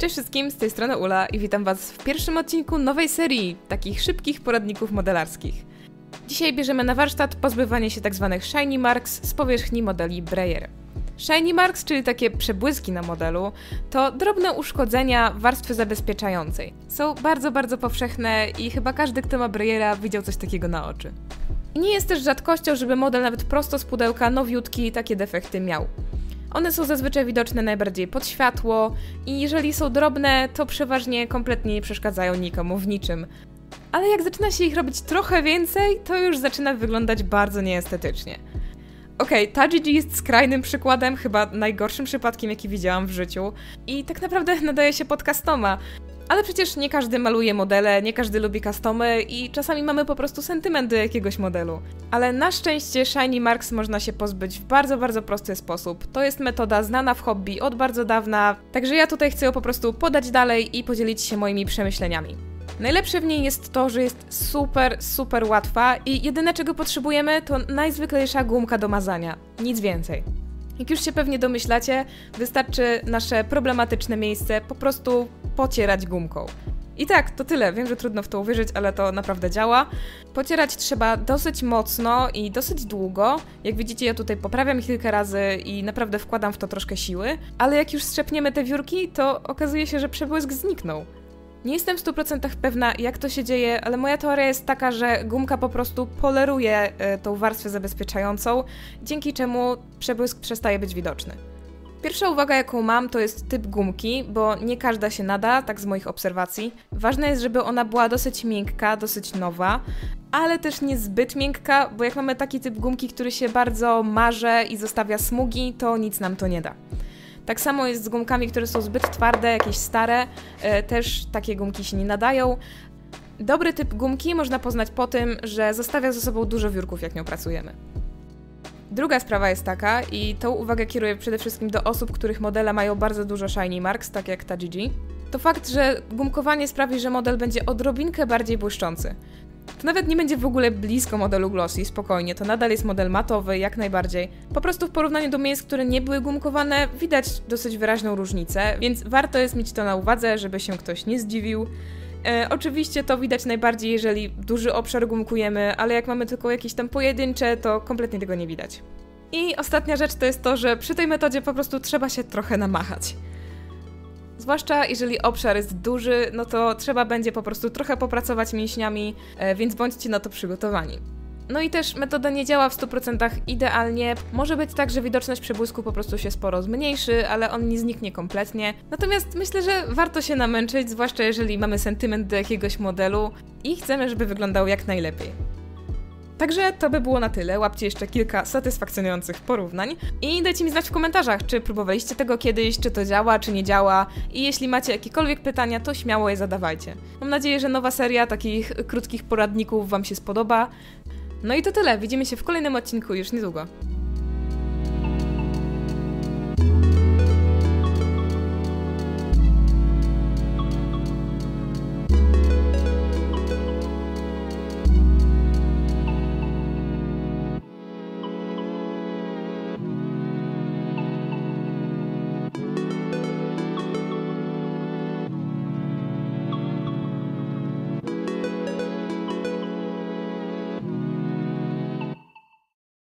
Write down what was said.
Cześć wszystkim, z tej strony Ula i witam Was w pierwszym odcinku nowej serii takich szybkich poradników modelarskich. Dzisiaj bierzemy na warsztat pozbywanie się tzw. shiny marks z powierzchni modeli Breyer. Shiny marks, czyli takie przebłyski na modelu, to drobne uszkodzenia warstwy zabezpieczającej. Są bardzo powszechne i chyba każdy, kto ma Breyera, widział coś takiego na oczy. I nie jest też rzadkością, żeby model nawet prosto z pudełka, nowiutki, takie defekty miał. One są zazwyczaj widoczne najbardziej pod światło i jeżeli są drobne, to przeważnie kompletnie nie przeszkadzają nikomu w niczym. Ale jak zaczyna się ich robić trochę więcej, to już zaczyna wyglądać bardzo nieestetycznie. Okej, Tajiji jest skrajnym przykładem, chyba najgorszym przypadkiem, jaki widziałam w życiu i tak naprawdę nadaje się pod customa. Ale przecież nie każdy maluje modele, nie każdy lubi customy i czasami mamy po prostu sentyment do jakiegoś modelu. Ale na szczęście shiny marks można się pozbyć w bardzo prosty sposób. To jest metoda znana w hobby od bardzo dawna, także ja tutaj chcę ją po prostu podać dalej i podzielić się moimi przemyśleniami. Najlepsze w niej jest to, że jest super łatwa i jedyne czego potrzebujemy to najzwyklejsza gumka do mazania. Nic więcej. Jak już się pewnie domyślacie, wystarczy nasze problematyczne miejsce po prostu pocierać gumką. I tak, to tyle. Wiem, że trudno w to uwierzyć, ale to naprawdę działa. Pocierać trzeba dosyć mocno i dosyć długo. Jak widzicie, ja tutaj poprawiam ich kilka razy i naprawdę wkładam w to troszkę siły. Ale jak już strzepniemy te wiórki, to okazuje się, że przebłysk zniknął. Nie jestem w 100% pewna, jak to się dzieje, ale moja teoria jest taka, że gumka po prostu poleruje tą warstwę zabezpieczającą, dzięki czemu przebłysk przestaje być widoczny. Pierwsza uwaga, jaką mam, to jest typ gumki, bo nie każda się nada, tak z moich obserwacji. Ważne jest, żeby ona była dosyć miękka, dosyć nowa, ale też nie zbyt miękka, bo jak mamy taki typ gumki, który się bardzo marze i zostawia smugi, to nic nam to nie da. Tak samo jest z gumkami, które są zbyt twarde, jakieś stare, też takie gumki się nie nadają. Dobry typ gumki można poznać po tym, że zostawia ze sobą dużo wiórków, jak nią pracujemy. Druga sprawa jest taka, i tą uwagę kieruję przede wszystkim do osób, których modele mają bardzo dużo shiny marks, tak jak Tajiji, to fakt, że gumkowanie sprawi, że model będzie odrobinkę bardziej błyszczący. To nawet nie będzie w ogóle blisko modelu glossy, spokojnie, to nadal jest model matowy, jak najbardziej. Po prostu w porównaniu do miejsc, które nie były gumkowane, widać dosyć wyraźną różnicę, więc warto jest mieć to na uwadze, żeby się ktoś nie zdziwił. Oczywiście to widać najbardziej, jeżeli duży obszar gumkujemy, ale jak mamy tylko jakieś tam pojedyncze, to kompletnie tego nie widać. I ostatnia rzecz to jest to, że przy tej metodzie po prostu trzeba się trochę namachać. Zwłaszcza jeżeli obszar jest duży, no to trzeba będzie po prostu trochę popracować mięśniami, więc bądźcie na to przygotowani. No i też metoda nie działa w 100% idealnie. Może być tak, że widoczność przebłysku po prostu się sporo zmniejszy, ale on nie zniknie kompletnie. Natomiast myślę, że warto się namęczyć, zwłaszcza jeżeli mamy sentyment do jakiegoś modelu i chcemy, żeby wyglądał jak najlepiej. Także to by było na tyle. Łapcie jeszcze kilka satysfakcjonujących porównań i dajcie mi znać w komentarzach, czy próbowaliście tego kiedyś, czy to działa, czy nie działa i jeśli macie jakiekolwiek pytania, to śmiało je zadawajcie. Mam nadzieję, że nowa seria takich krótkich poradników Wam się spodoba. No i to tyle. Widzimy się w kolejnym odcinku już niedługo.